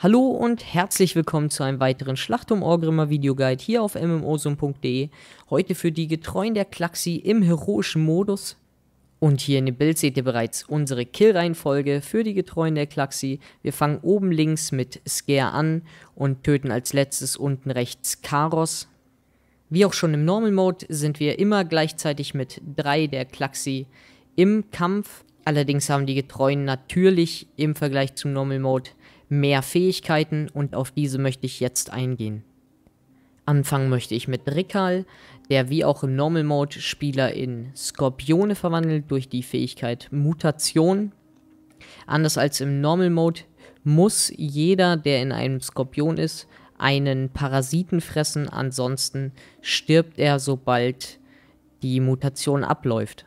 Hallo und herzlich willkommen zu einem weiteren Schlacht um Orgrimmar Videoguide hier auf mmosum.de. Heute für die Getreuen der Klaxi im heroischen Modus. Und hier in dem Bild seht ihr bereits unsere Kill-Reihenfolge für die Getreuen der Klaxi. Wir fangen oben links mit Scare an und töten als letztes unten rechts Karos. Wie auch schon im Normal Mode sind wir immer gleichzeitig mit 3 der Klaxi im Kampf. Allerdings haben die Getreuen natürlich im Vergleich zum Normal Mode mehr Fähigkeiten und auf diese möchte ich jetzt eingehen. Anfangen möchte ich mit Rikal, der wie auch im Normal Mode Spieler in Skorpione verwandelt durch die Fähigkeit Mutation. Anders als im Normal Mode muss jeder, der in einem Skorpion ist, einen Parasiten fressen, ansonsten stirbt er, sobald die Mutation abläuft.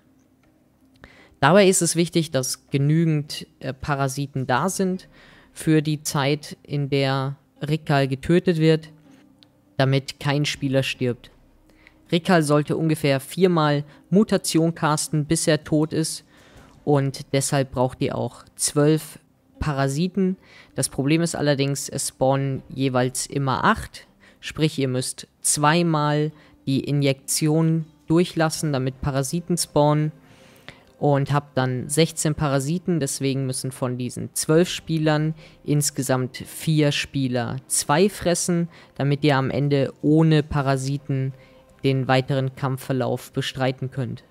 Dabei ist es wichtig, dass genügend Parasiten da sind für die Zeit, in der Rikal getötet wird, damit kein Spieler stirbt. Rikal sollte ungefähr 4-mal Mutation casten, bis er tot ist, und deshalb braucht ihr auch 12 Parasiten. Das Problem ist allerdings, es spawnen jeweils immer 8, sprich ihr müsst 2-mal die Injektion durchlassen, damit Parasiten spawnen. Und habt dann 16 Parasiten, deswegen müssen von diesen 12 Spielern insgesamt 4 Spieler 2 fressen, damit ihr am Ende ohne Parasiten den weiteren Kampfverlauf bestreiten könnt.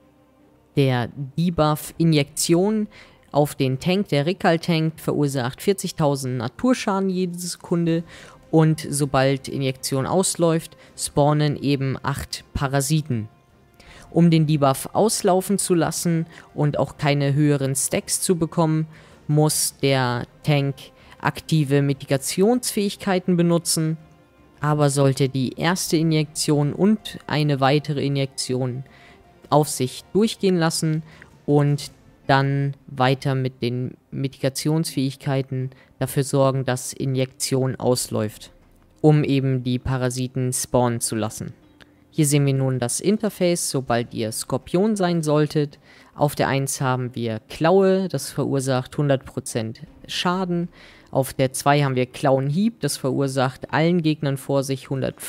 Der Debuff Injektion auf den Tank, der Rikal tankt, verursacht 40.000 Naturschaden jede Sekunde, und sobald Injektion ausläuft, spawnen eben 8 Parasiten. Um den Debuff auslaufen zu lassen und auch keine höheren Stacks zu bekommen, muss der Tank aktive Mitigationsfähigkeiten benutzen, aber sollte die erste Injektion und eine weitere Injektion auf sich durchgehen lassen und dann weiter mit den Mitigationsfähigkeiten dafür sorgen, dass Injektion ausläuft, um eben die Parasiten spawnen zu lassen. Hier sehen wir nun das Interface, sobald ihr Skorpion sein solltet. Auf der 1 haben wir Klaue, das verursacht 100% Schaden. Auf der 2 haben wir Klauenhieb, das verursacht allen Gegnern vor sich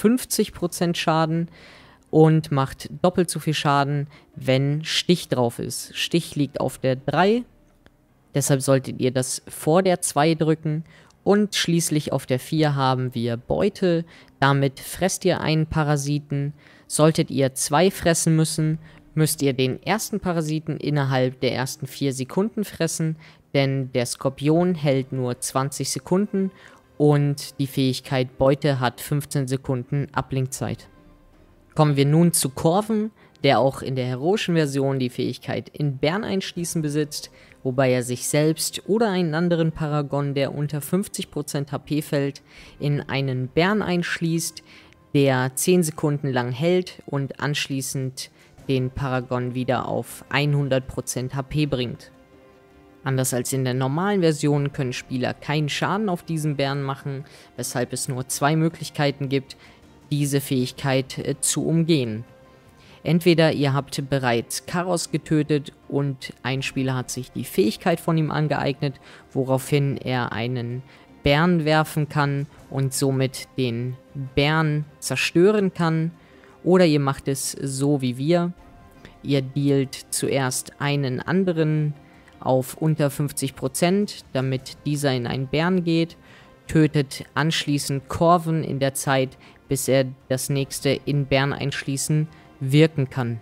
150% Schaden und macht doppelt so viel Schaden, wenn Stich drauf ist. Stich liegt auf der 3, deshalb solltet ihr das vor der 2 drücken. Und schließlich auf der 4 haben wir Beute, damit fresst ihr einen Parasiten. Solltet ihr 2 fressen müssen, müsst ihr den ersten Parasiten innerhalb der ersten 4 Sekunden fressen, denn der Skorpion hält nur 20 Sekunden und die Fähigkeit Beute hat 15 Sekunden Abblinkzeit. Kommen wir nun zu Corvin, der auch in der heroischen Version die Fähigkeit in Bären einschließen besitzt, wobei er sich selbst oder einen anderen Paragon, der unter 50% HP fällt, in einen Bären einschließt, der 10 Sekunden lang hält und anschließend den Paragon wieder auf 100% HP bringt. Anders als in der normalen Version können Spieler keinen Schaden auf diesen Bären machen, weshalb es nur 2 Möglichkeiten gibt, diese Fähigkeit zu umgehen. Entweder ihr habt bereits Karos getötet und ein Spieler hat sich die Fähigkeit von ihm angeeignet, woraufhin er einen Bären werfen kann und somit den Bären zerstören kann. Oder ihr macht es so wie wir. Ihr dealt zuerst einen anderen auf unter 50%, damit dieser in einen Bären geht, tötet anschließend Corvin in der Zeit, bis er das nächste in Bären einschließen wirken kann.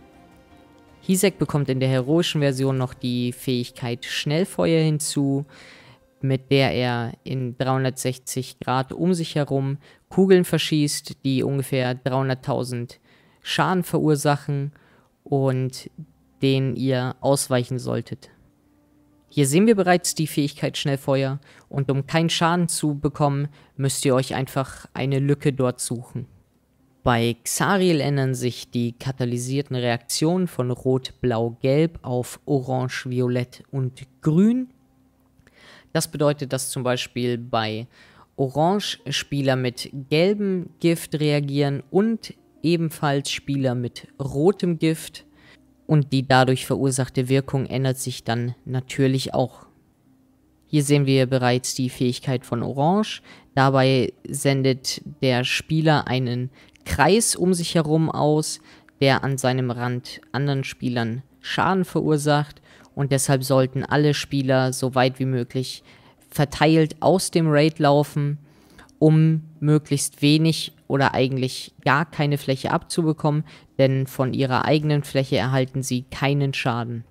Hisek bekommt in der heroischen Version noch die Fähigkeit Schnellfeuer hinzu, mit der er in 360 Grad um sich herum Kugeln verschießt, die ungefähr 300.000 Schaden verursachen und denen ihr ausweichen solltet. Hier sehen wir bereits die Fähigkeit Schnellfeuer, und um keinen Schaden zu bekommen, müsst ihr euch einfach eine Lücke dort suchen. Bei Xariel ändern sich die katalysierten Reaktionen von Rot, Blau, Gelb auf Orange, Violett und Grün. Das bedeutet, dass zum Beispiel bei Orange Spieler mit gelbem Gift reagieren und ebenfalls Spieler mit rotem Gift, und die dadurch verursachte Wirkung ändert sich dann natürlich auch. Hier sehen wir bereits die Fähigkeit von Orange. Dabei sendet der Spieler einen Kreis um sich herum aus, der an seinem Rand anderen Spielern Schaden verursacht, und deshalb sollten alle Spieler so weit wie möglich verteilt aus dem Raid laufen, um möglichst wenig oder eigentlich gar keine Fläche abzubekommen, denn von ihrer eigenen Fläche erhalten sie keinen Schaden.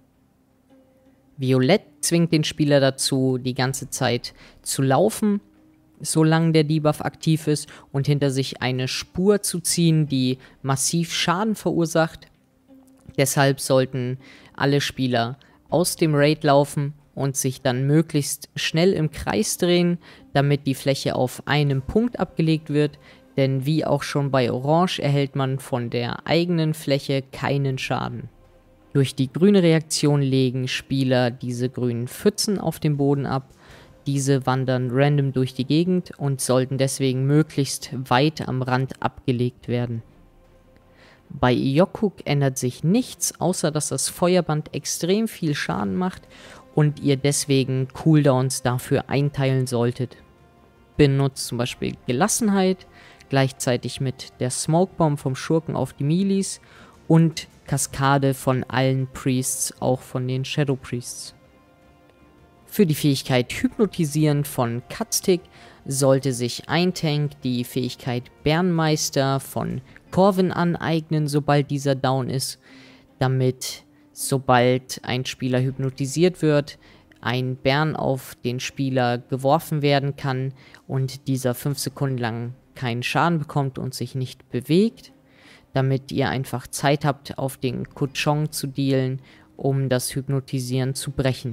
Violett zwingt den Spieler dazu, die ganze Zeit zu laufen, solange der Debuff aktiv ist, und hinter sich eine Spur zu ziehen, die massiv Schaden verursacht. Deshalb sollten alle Spieler aus dem Raid laufen und sich dann möglichst schnell im Kreis drehen, damit die Fläche auf einem Punkt abgelegt wird, denn wie auch schon bei Orange erhält man von der eigenen Fläche keinen Schaden. Durch die grüne Reaktion legen Spieler diese grünen Pfützen auf dem Boden ab. Diese wandern random durch die Gegend und sollten deswegen möglichst weit am Rand abgelegt werden. Bei Iokuk ändert sich nichts, außer dass das Feuerband extrem viel Schaden macht und ihr deswegen Cooldowns dafür einteilen solltet. Benutzt zum Beispiel Gelassenheit, gleichzeitig mit der Smokebomb vom Schurken auf die Melees und Kaskade von allen Priests, auch von den Shadow Priests. Für die Fähigkeit Hypnotisieren von Cutstick sollte sich ein Tank die Fähigkeit Bärenmeister von Corvin aneignen, sobald dieser down ist, damit sobald ein Spieler hypnotisiert wird, ein Bären auf den Spieler geworfen werden kann und dieser 5 Sekunden lang keinen Schaden bekommt und sich nicht bewegt, damit ihr einfach Zeit habt, auf den Kuchong zu dealen, um das Hypnotisieren zu brechen.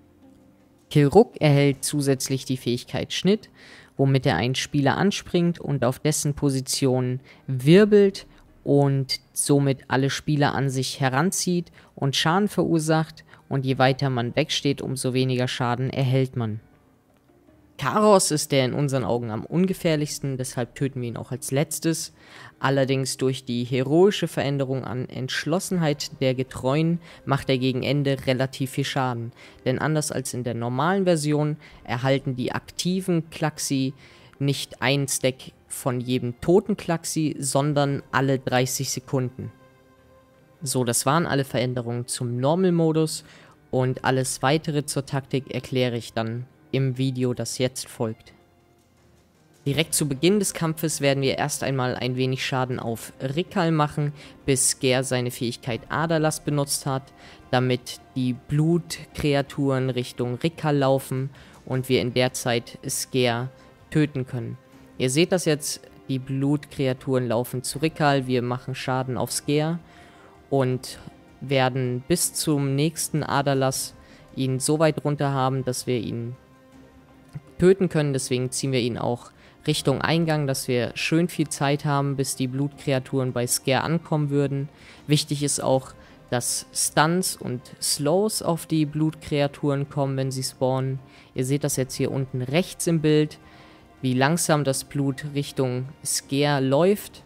Kilruk erhält zusätzlich die Fähigkeit Schnitt, womit er einen Spieler anspringt und auf dessen Position wirbelt und somit alle Spieler an sich heranzieht und Schaden verursacht, und je weiter man wegsteht, umso weniger Schaden erhält man. Karos ist der in unseren Augen am ungefährlichsten, deshalb töten wir ihn auch als letztes. Allerdings durch die heroische Veränderung an Entschlossenheit der Getreuen macht er gegen Ende relativ viel Schaden. Denn anders als in der normalen Version erhalten die aktiven Klaxi nicht einen Stack von jedem toten Klaxi, sondern alle 30 Sekunden. So, das waren alle Veränderungen zum Normal-Modus, und alles weitere zur Taktik erkläre ich dann im Video, das jetzt folgt. Direkt zu Beginn des Kampfes werden wir erst einmal ein wenig Schaden auf Rikal machen, bis Sker seine Fähigkeit Aderlass benutzt hat, damit die Blutkreaturen Richtung Rikal laufen und wir in der Zeit Sker töten können. Ihr seht das jetzt, die Blutkreaturen laufen zu Rikal, wir machen Schaden auf Sker und werden bis zum nächsten Aderlass ihn so weit runter haben, dass wir ihn töten können. Deswegen ziehen wir ihn auch Richtung Eingang, dass wir schön viel Zeit haben, bis die Blutkreaturen bei Sker ankommen würden. Wichtig ist auch, dass Stuns und Slows auf die Blutkreaturen kommen, wenn sie spawnen. Ihr seht das jetzt hier unten rechts im Bild, wie langsam das Blut Richtung Sker läuft.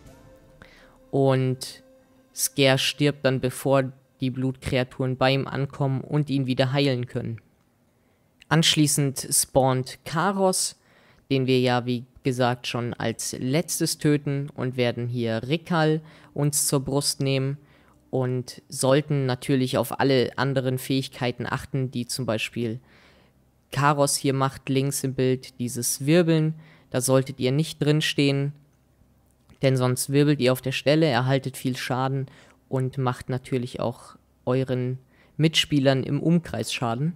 Und Sker stirbt dann, bevor die Blutkreaturen bei ihm ankommen und ihn wieder heilen können. Anschließend spawnt Karos, den wir ja wie gesagt schon als letztes töten, und werden hier Rikal uns zur Brust nehmen und sollten natürlich auf alle anderen Fähigkeiten achten, die zum Beispiel Karos hier macht, links im Bild, dieses Wirbeln. Da solltet ihr nicht drin stehen, denn sonst wirbelt ihr auf der Stelle, erhaltet viel Schaden und macht natürlich auch euren Mitspielern im Umkreis Schaden.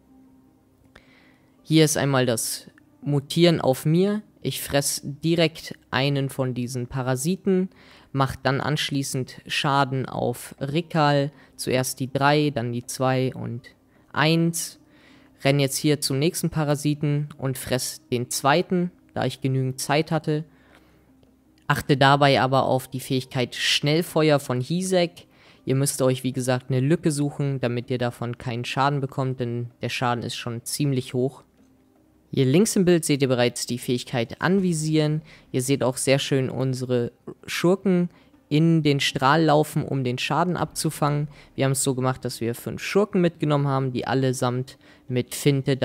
Hier ist einmal das Mutieren auf mir. Ich fresse direkt einen von diesen Parasiten, mache dann anschließend Schaden auf Rikal. Zuerst die 3, dann die 2 und 1. Renne jetzt hier zum nächsten Parasiten und fresse den zweiten, da ich genügend Zeit hatte. Achte dabei aber auf die Fähigkeit Schnellfeuer von Hisek. Ihr müsst euch, wie gesagt, eine Lücke suchen, damit ihr davon keinen Schaden bekommt, denn der Schaden ist schon ziemlich hoch. Hier links im Bild seht ihr bereits die Fähigkeit Anvisieren. Ihr seht auch sehr schön unsere Schurken in den Strahl laufen, um den Schaden abzufangen. Wir haben es so gemacht, dass wir 5 Schurken mitgenommen haben, die allesamt mit Finte dann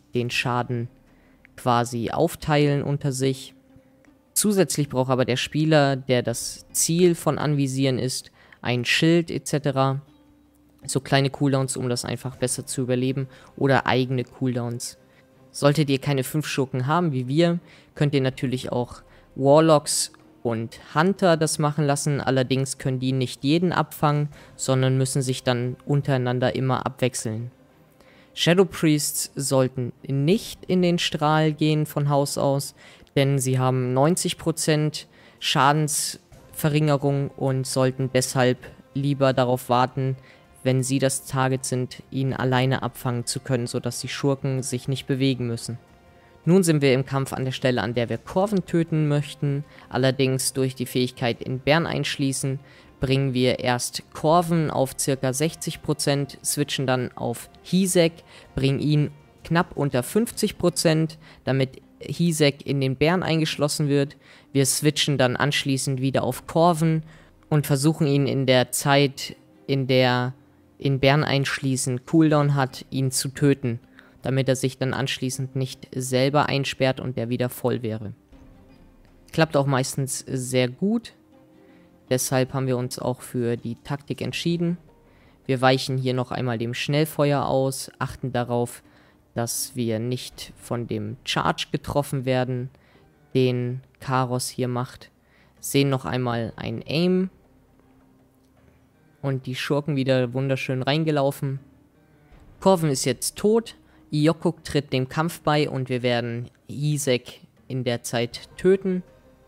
den Schaden quasi aufteilen unter sich. Zusätzlich braucht aber der Spieler, der das Ziel von Anvisieren ist, ein Schild etc. So kleine Cooldowns, um das einfach besser zu überleben, oder eigene Cooldowns. Solltet ihr keine 5 Schurken haben wie wir, könnt ihr natürlich auch Warlocks und Hunter das machen lassen. Allerdings können die nicht jeden abfangen, sondern müssen sich dann untereinander immer abwechseln. Shadow Priests sollten nicht in den Strahl gehen von Haus aus, denn sie haben 90% Schadensverringerung und sollten deshalb lieber darauf warten, wenn sie das Target sind, ihn alleine abfangen zu können, sodass die Schurken sich nicht bewegen müssen. Nun sind wir im Kampf an der Stelle, an der wir Corvin töten möchten. Allerdings durch die Fähigkeit in Bären einschließen, bringen wir erst Corvin auf ca. 60%, switchen dann auf Hisek, bringen ihn knapp unter 50%, damit Hisek in den Bären eingeschlossen wird. Wir switchen dann anschließend wieder auf Corvin und versuchen ihn in der Zeit, in der in Bären einschließen Cooldown hat, ihn zu töten, damit er sich dann anschließend nicht selber einsperrt und der wieder voll wäre. Klappt auch meistens sehr gut, deshalb haben wir uns auch für die Taktik entschieden. Wir weichen hier noch einmal dem Schnellfeuer aus, achten darauf, dass wir nicht von dem Charge getroffen werden, den Karos hier macht. Sehen noch einmal ein Aim und die Schurken wieder wunderschön reingelaufen. Corvin ist jetzt tot, Iokuk tritt dem Kampf bei und wir werden Hisek in der Zeit töten.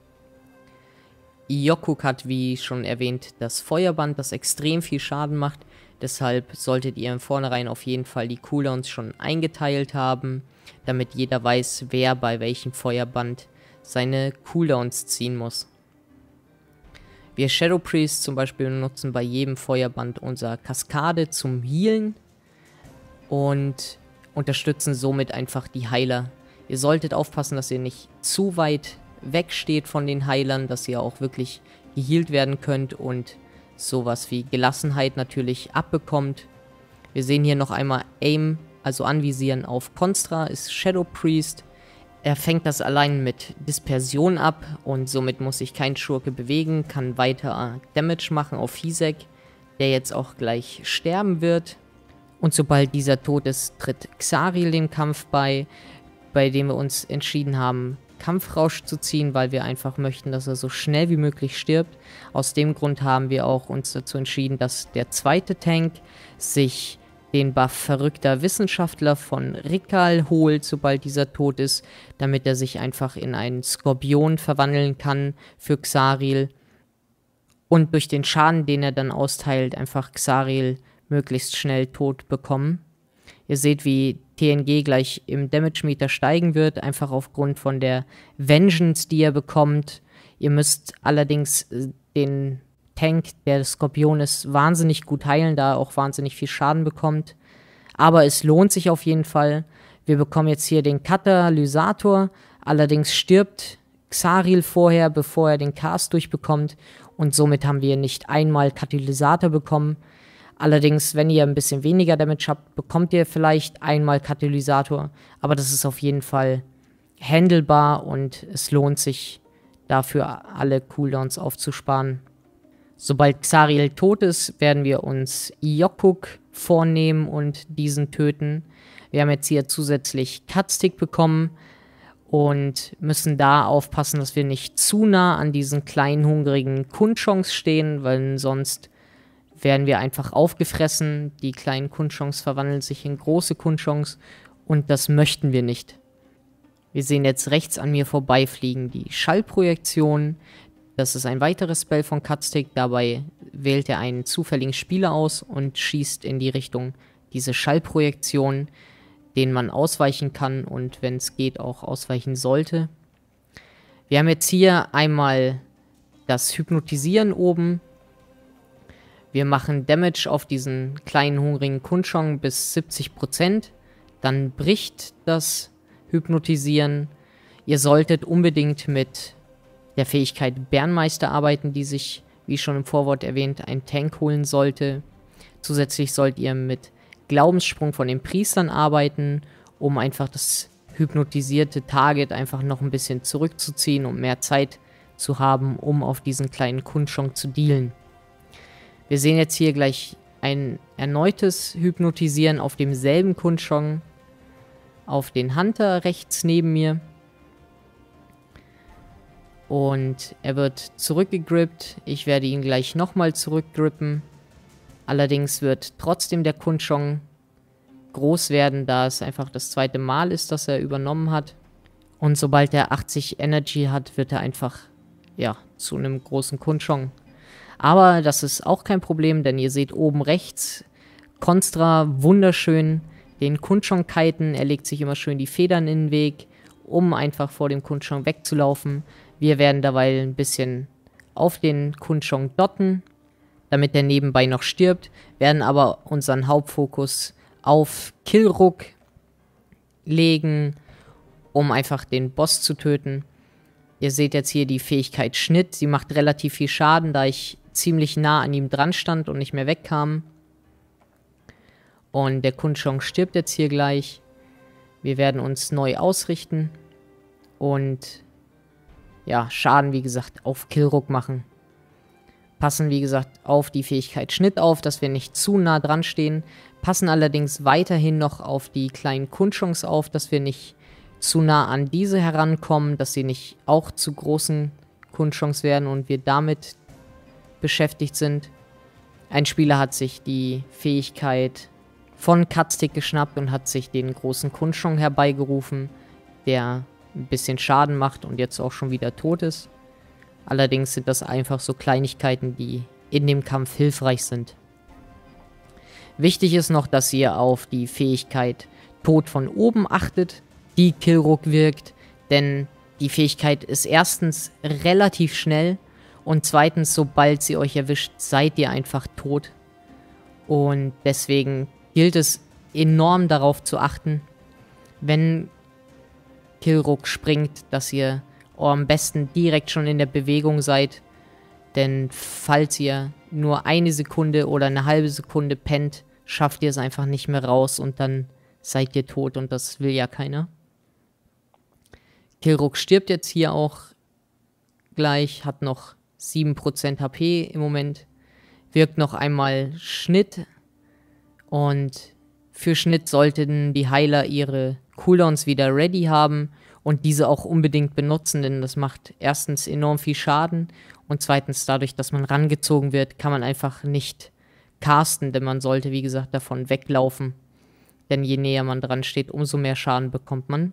Iokuk hat, wie schon erwähnt, das Feuerband, das extrem viel Schaden macht. Deshalb solltet ihr im Vornherein auf jeden Fall die Cooldowns schon eingeteilt haben, damit jeder weiß, wer bei welchem Feuerband seine Cooldowns ziehen muss. Wir Shadow Priests zum Beispiel benutzen bei jedem Feuerband unser Kaskade zum Healen und unterstützen somit einfach die Heiler. Ihr solltet aufpassen, dass ihr nicht zu weit wegsteht von den Heilern, dass ihr auch wirklich geheilt werden könnt und sowas wie Gelassenheit natürlich abbekommt. Wir sehen hier noch einmal Aim, also Anvisieren auf Constra, ist Shadow Priest. Er fängt das allein mit Dispersion ab und somit muss sich kein Schurke bewegen, kann weiter Damage machen auf Hisek, der jetzt auch gleich sterben wird. Und sobald dieser tot ist, tritt Xariel dem Kampf bei dem wir uns entschieden haben, Kampfrausch zu ziehen, weil wir einfach möchten, dass er so schnell wie möglich stirbt. Aus dem Grund haben wir auch uns dazu entschieden, dass der zweite Tank sich den Buff Verrückter Wissenschaftler von Rikal holt, sobald dieser tot ist, damit er sich einfach in einen Skorpion verwandeln kann für Xariel und durch den Schaden, den er dann austeilt, einfach Xariel möglichst schnell tot bekommen. Ihr seht, wie TNG gleich im Damage Meter steigen wird, einfach aufgrund von der Vengeance, die er bekommt. Ihr müsst allerdings den Tank, der Skorpion ist, wahnsinnig gut heilen, da er auch wahnsinnig viel Schaden bekommt. Aber es lohnt sich auf jeden Fall. Wir bekommen jetzt hier den Katalysator, allerdings stirbt Xariel vorher, bevor er den Cast durchbekommt und somit haben wir nicht einmal Katalysator bekommen. Allerdings, wenn ihr ein bisschen weniger Damage habt, bekommt ihr vielleicht einmal Katalysator, aber das ist auf jeden Fall handelbar und es lohnt sich dafür alle Cooldowns aufzusparen. Sobald Xariel tot ist, werden wir uns Iokuk vornehmen und diesen töten. Wir haben jetzt hier zusätzlich Cutstick bekommen und müssen da aufpassen, dass wir nicht zu nah an diesen kleinen, hungrigen Kunchongs stehen, weil sonst werden wir einfach aufgefressen. Die kleinen Kunchongs verwandeln sich in große Kunchongs und das möchten wir nicht. Wir sehen jetzt rechts an mir vorbeifliegen die Schallprojektion. Das ist ein weiteres Spell von Cutstick. Dabei wählt er einen zufälligen Spieler aus und schießt in die Richtung diese Schallprojektion, den man ausweichen kann und wenn es geht auch ausweichen sollte. Wir haben jetzt hier einmal das Hypnotisieren oben. Wir machen Damage auf diesen kleinen hungrigen Kunchong bis 70%. Dann bricht das Hypnotisieren. Ihr solltet unbedingt mit der Fähigkeit Bärenmeister arbeiten, die sich, wie schon im Vorwort erwähnt, ein Tank holen sollte. Zusätzlich sollt ihr mit Glaubenssprung von den Priestern arbeiten um einfach das hypnotisierte Target einfach noch ein bisschen zurückzuziehen, um mehr Zeit zu haben, um auf diesen kleinen Kunchong zu dealen. Wir sehen jetzt hier gleich ein erneutes Hypnotisieren auf demselben Kunchong, auf den Hunter rechts neben mir. Und er wird zurückgegrippt. Ich werde ihn gleich nochmal zurückgrippen. Allerdings wird trotzdem der Kunchong groß werden, da es einfach das zweite Mal ist, dass er übernommen hat. Und sobald er 80 Energy hat, wird er einfach, ja, zu einem großen Kunchong. Aber das ist auch kein Problem, denn ihr seht oben rechts Constra wunderschön den Kunchong kiten. Er legt sich immer schön die Federn in den Weg, um einfach vor dem Kunchong wegzulaufen. Wir werden dabei ein bisschen auf den Kunchong dotten, damit er nebenbei noch stirbt, werden aber unseren Hauptfokus auf Killrook legen, um einfach den Boss zu töten. Ihr seht jetzt hier die Fähigkeit Schnitt. Sie macht relativ viel Schaden, da ich ziemlich nah an ihm dran stand und nicht mehr wegkam. Und der Kunchong stirbt jetzt hier gleich. Wir werden uns neu ausrichten und ja, Schaden, wie gesagt, auf Killrook machen. Passen, wie gesagt, auf die Fähigkeit Schnitt auf, dass wir nicht zu nah dran stehen. Passen allerdings weiterhin noch auf die kleinen Kunchongs auf, dass wir nicht zu nah an diese herankommen, dass sie nicht auch zu großen Kunchongs werden und wir damit beschäftigt sind. Ein Spieler hat sich die Fähigkeit von Cutstick geschnappt und hat sich den großen Kunchong herbeigerufen, der ein bisschen Schaden macht und jetzt auch schon wieder tot ist. Allerdings sind das einfach so Kleinigkeiten, die in dem Kampf hilfreich sind. Wichtig ist noch, dass ihr auf die Fähigkeit Tod von oben achtet, die Killrook wirkt, denn die Fähigkeit ist erstens relativ schnell und zweitens, sobald sie euch erwischt, seid ihr einfach tot. Und deswegen gilt es enorm darauf zu achten, wenn Killrook springt, dass ihr am besten direkt schon in der Bewegung seid, denn falls ihr nur eine Sekunde oder eine halbe Sekunde pennt, schafft ihr es einfach nicht mehr raus und dann seid ihr tot und das will ja keiner. Killrook stirbt jetzt hier auch gleich, hat noch 7% HP im Moment, wirkt noch einmal Schnitt und für Schnitt sollten die Heiler ihre Cooldowns wieder ready haben und diese auch unbedingt benutzen, denn das macht erstens enorm viel Schaden und zweitens dadurch, dass man rangezogen wird, kann man einfach nicht casten, denn man sollte, wie gesagt, davon weglaufen, denn je näher man dran steht, umso mehr Schaden bekommt man.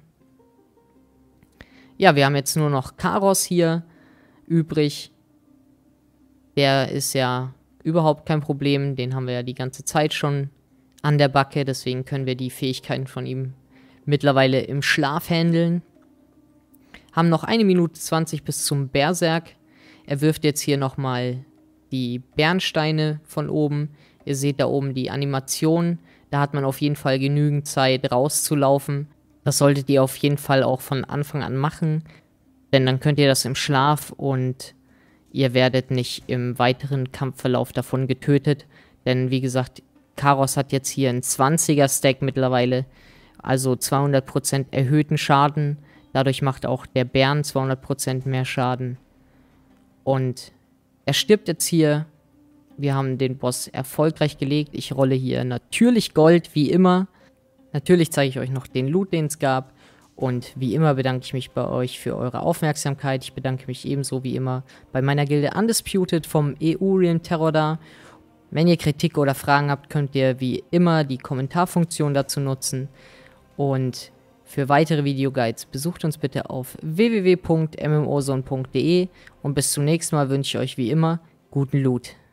Ja, wir haben jetzt nur noch Karos hier übrig. Der ist ja überhaupt kein Problem, den haben wir ja die ganze Zeit schon an der Backe, deswegen können wir die Fähigkeiten von ihm mittlerweile im Schlaf handeln. Haben noch 1 Minute 20 bis zum Berserk. Er wirft jetzt hier nochmal die Bernsteine von oben. Ihr seht da oben die Animation. Da hat man auf jeden Fall genügend Zeit rauszulaufen. Das solltet ihr auf jeden Fall auch von Anfang an machen, denn dann könnt ihr das im Schlaf und ihr werdet nicht im weiteren Kampfverlauf davon getötet. Denn wie gesagt, Karos hat jetzt hier einen 20er Stack mittlerweile, also 200% erhöhten Schaden. Dadurch macht auch der Bären 200% mehr Schaden. Und er stirbt jetzt hier. Wir haben den Boss erfolgreich gelegt. Ich rolle hier natürlich Gold, wie immer. Natürlich zeige ich euch noch den Loot, den es gab. Und wie immer bedanke ich mich bei euch für eure Aufmerksamkeit. Ich bedanke mich ebenso wie immer bei meiner Gilde Undisputed vom EU-Realm Terror da. Wenn ihr Kritik oder Fragen habt, könnt ihr wie immer die Kommentarfunktion dazu nutzen. Und für weitere Videoguides besucht uns bitte auf www.mmozone.de und bis zum nächsten Mal wünsche ich euch wie immer guten Loot.